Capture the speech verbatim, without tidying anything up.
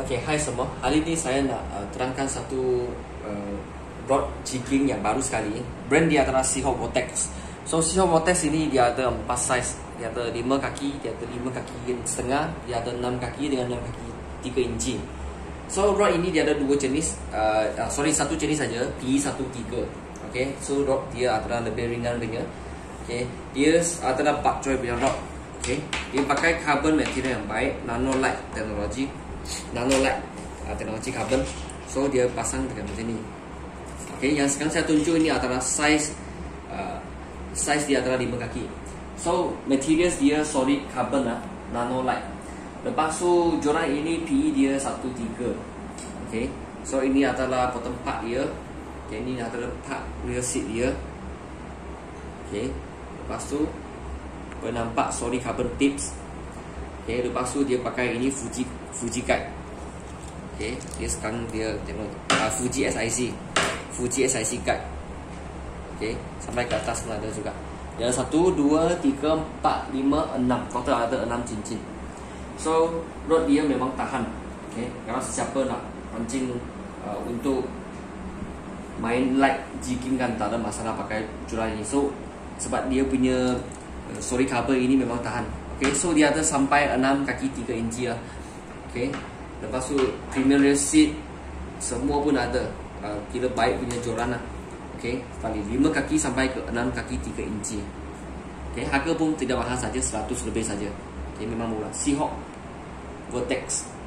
Okey, hai semua. Hari ini saya nak uh, terangkan satu uh, rod jigging yang baru sekali. Brand dia adalah Seahawk Vortex. So Seahawk Vortex ini dia ada empat size. Dia ada lima kaki, dia ada lima kaki setengah, dia ada enam kaki dengan enam kaki tiga inci. So rod ini dia ada dua jenis. Uh, uh, sorry satu jenis saja, P satu tiga. Okey, so rod dia adalah lebih ringan ringan. Okey, dia adalah butt joy punya rod. Okey, dia pakai carbon material yang baik, nanolight teknologi. Nanolight uh, teknologi carbon. So dia pasang dengan macam ni. Okey, yang sekarang saya tunjuk ini adalah size uh, size dia adalah lima kaki. So materials dia solid carbon lah, nanolight. Lepas tu joran ini P E dia satu tiga. Okey, so ini adalah bottom part dia. Okey, ini adalah part rear seat dia. Okey, lepas tu nampak solid carbon tips. Okey, lepas tu dia pakai ini Fuji Fuji guide. Okey, dia sekarang dia tengok uh, Fuji S I C. Fuji S I C guide. Okey, sampai ke atas pun ada juga. Yang satu, dua, tiga, empat, lima, enam. Total ada enam cincin. So, rod dia memang tahan. Okey, kalau sesiapa nak pancing uh, untuk main light jigging kan tak ada masalah pakai joran ini. So, sebab dia punya uh, solid carbon ini memang tahan. Okay, so dia ada sampai enam kaki tiga inci lah. Okay, lepas tu premium rear seat semua pun ada. Uh, kira baik punya joran lah. Okay, kali lima kaki sampai ke enam kaki tiga inci. Okay, harga pun tidak mahal saja, seratus lebih saja. Okay, memang murah. Seahawk Vortex.